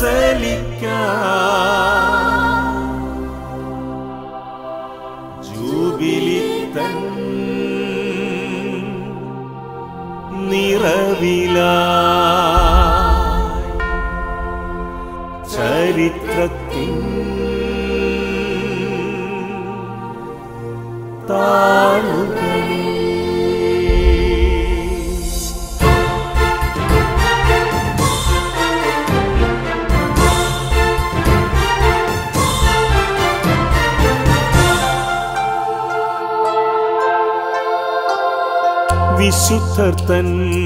basilica jubilee തൻ നിറവിലായി ചരിത്രത്തിൻ താളുകളിൽ വിശുദ്ധർ തൻ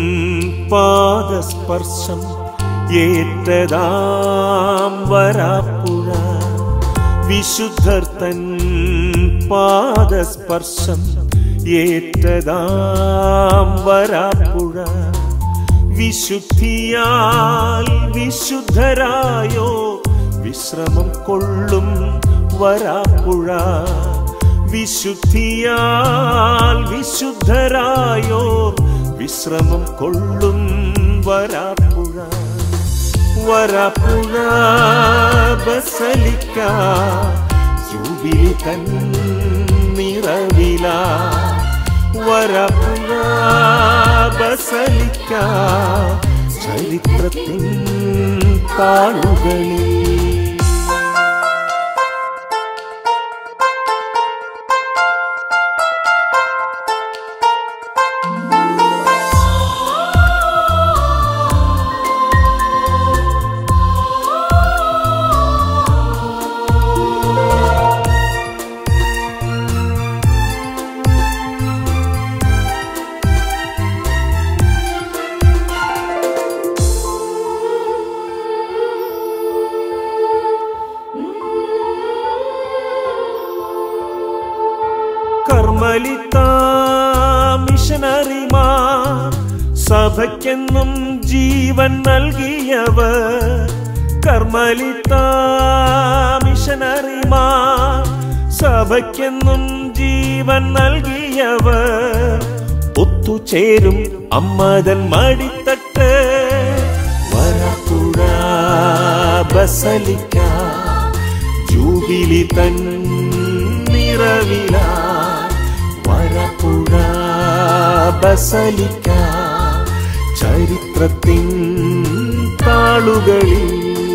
പാദസ്പർശം ഏറ്റതാം വരാപ്പുഴ വിശുദ്ധർ തൻ പാദസ്പർശം ഏറ്റതാം വരാപ്പുഴ വിശുദ്ധിയാൽ വിശുദ്ധരായോ വിശ്രമം കൊള്ളും വരാപ്പുഴ വിശുദ്ധിയാൽ വിശുദ്ധരായോ വിശ്രമം കൊള്ളും വരാപ്പുഴ വരാപ്പുഴ ബസലിക്ക ജൂബിലി തൻ നിറവിലായി വരാപ്പുഴ ബസലിക്ക ചരിത്രത്തിൻ താളുകളിൽ കർമ്മലിത്ത മിഷനറിമാർ സഭയ്ക്കെന്നും ജീവൻ നൽകിയവർ കർമ്മലിത്ത മിഷനറിമാർ സഭയ്ക്കെന്നും ജീവൻ നൽകിയവർ ഒത്തുചേരും അമ്മതൻ മടിത്തട്ട് വരാപ്പുഴ ബസലിക്ക ജൂബിലി തൻ നിറവിലായി വരാപ്പുഴ ബസലിക്ക ചരിത്രത്തിൻ താളുകളിൽ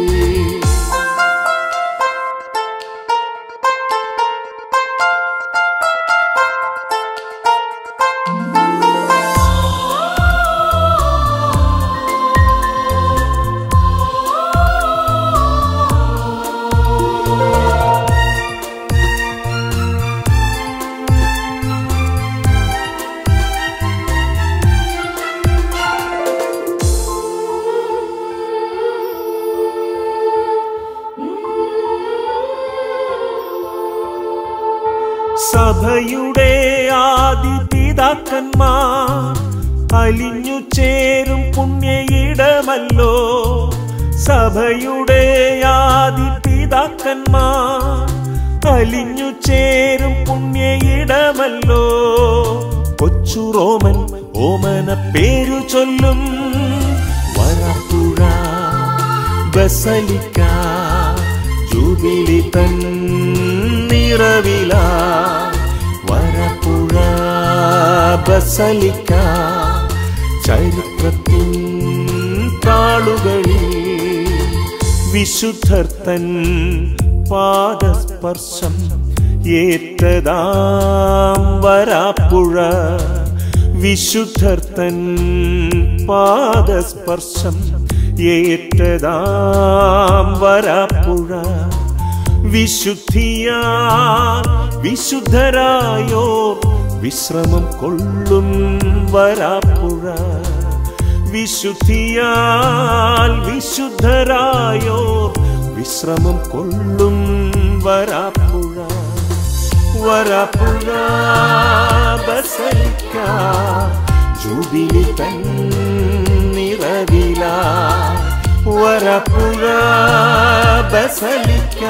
സഭയുടെ ആദി പിതാക്കന്മാർ അലിഞ്ഞു ചേരും പുണ്യയിടമല്ലോ സഭയുടെ ആദി പിതാക്കന്മാർ അലിഞ്ഞു ചേരും പുണ്യയിടമല്ലോ കൊച്ചു റോമൻ ഓമന പേരു ചൊല്ലും വരാപ്പുഴ ബസലിക്ക ജൂബിലി തൻ നിറവിലായി വരാപ്പുഴ ബസലിക്ക ചരിത്രത്തിൻ താളുകളിൽ വിശുദ്ധർ തൻ പാദസ്പർശം ഏറ്റതാം വരാപ്പുഴ വിശുദ്ധർ തൻ പാദസ്പർശം ഏറ്റതാം വരാപ്പുഴ വിശുദ്ധിയാൽ വിശുദ്ധരായോർ വിശ്രമം കൊള്ളും വരാപ്പുഴ വിശുദ്ധിയാൽ വിശുദ്ധരായോർ വിശ്രമം കൊള്ളും വരാപ്പുഴ വരാപ്പുഴ ബസലിക്ക ജൂബിലി തൻ നിറവിലായി വരാപ്പുഴ ബസലിക്ക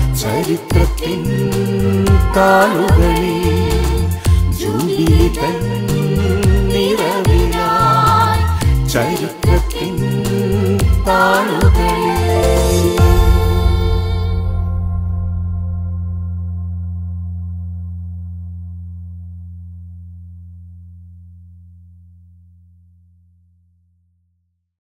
ചരിത്രത്തിൻ താളുകളിൽ ജൂബിലി തൻ